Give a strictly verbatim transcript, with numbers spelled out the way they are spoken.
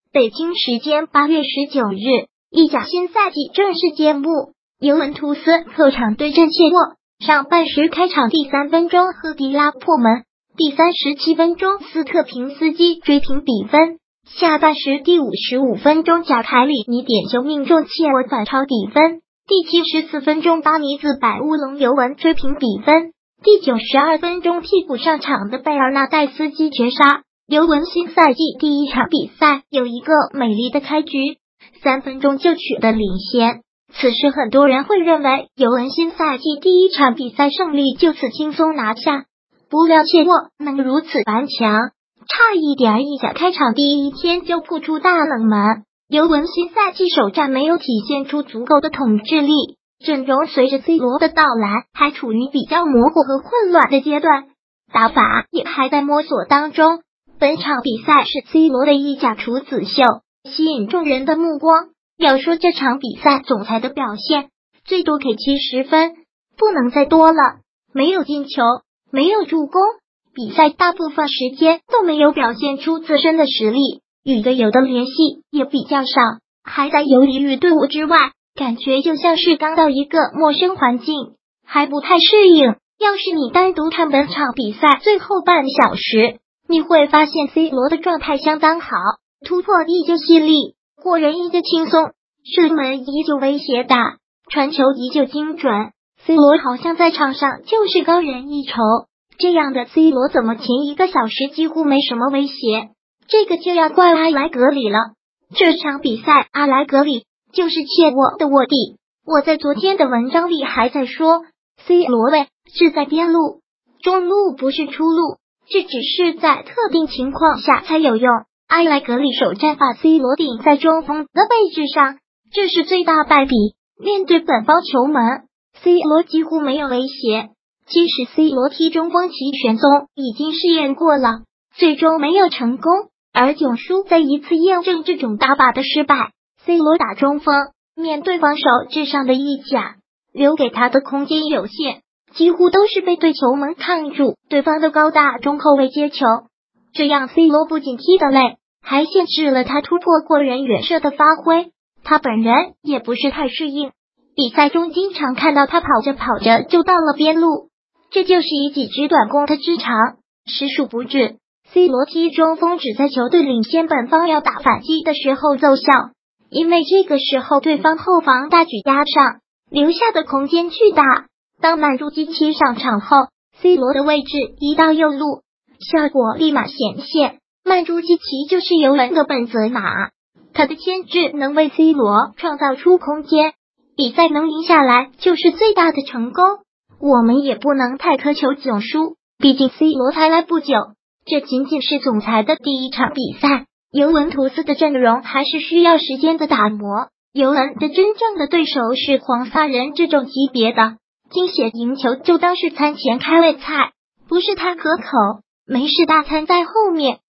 北京时间八月十九日，意甲新赛季正式揭幕，尤文图斯客场对阵切沃。上半时开场第三分钟，赫迪拉破门，第三十七分钟斯特平斯基追平比分。下半时第五十五分钟，贾凯里尼点球命中，切沃反超底分。第七十四分钟，巴尼兹摆乌龙，尤文追平比分。第九十二分钟，替补上场的贝尔纳代斯基绝杀。尤文新赛季第一场比赛有一个美丽的开局，三分钟就取得领先。此时很多人会认为尤文新赛季第一场比赛胜利就此轻松拿下，不料切沃能如此顽强，差一点意甲开场第一天就扑出大冷门。尤文新赛季首战没有体现出足够的统治力，阵容随着 C 罗的到来还处于比较模糊和混乱的阶段，打法也还在摸索当中。本场比赛是 C 罗的意甲处子秀，吸引众人的目光。要说这场比赛总裁的表现，最多给七十分，不能再多了。没有进球，没有助攻，比赛大部分时间都没有表现出自身的实力，与队友的联系也比较少，还在游离于队伍之外，感觉就像是刚到一个陌生环境，还不太适应。要是你单独看本场比赛最后半小时，你会发现 C 罗的状态相当好，突破依旧犀利，过人依旧轻松，射门依旧威胁大，传球依旧精准。C 罗好像在场上就是高人一筹，这样的 C 罗怎么前一个小时几乎没什么威胁？这个就要怪阿莱格里了。这场比赛阿莱格里就是切沃的卧底。我在昨天的文章里还在说 C 罗位是在边路，中路不是出路，这只是在特定情况下才有用。阿莱格里首战把 C 罗顶在中锋的位置上，这是最大败笔。面对本方球门 ，C 罗几乎没有威胁。即使 C 罗踢中锋齐玄宗已经试验过了，最终没有成功。而囧叔在一次验证这种打法的失败。C 罗打中锋，面对防守至上的意甲，留给他的空间有限，几乎都是被对球门抗住对方的高大中后卫接球。这样 C 罗不仅踢得累，还限制了他突破过人远射的发挥。他本人也不是太适应，比赛中经常看到他跑着跑着就到了边路，这就是以己之短攻他之长，实属不智。C 罗踢中锋只在球队领先本方要打反击的时候奏效，因为这个时候对方后防大举压上，留下的空间巨大。当曼朱基奇上场后， C 罗的位置移到右路，效果立马显现。曼朱基奇就是尤文的本泽马，他的牵制能为 C 罗创造出空间，比赛能赢下来就是最大的成功。我们也不能太苛求囧叔，毕竟 C 罗才来不久，这仅仅是总裁的第一场比赛，尤文图斯的阵容还是需要时间的打磨。尤文的真正的对手是黄发人这种级别的，惊险赢球就当是餐前开胃菜，不是太可口，没事大餐在后面。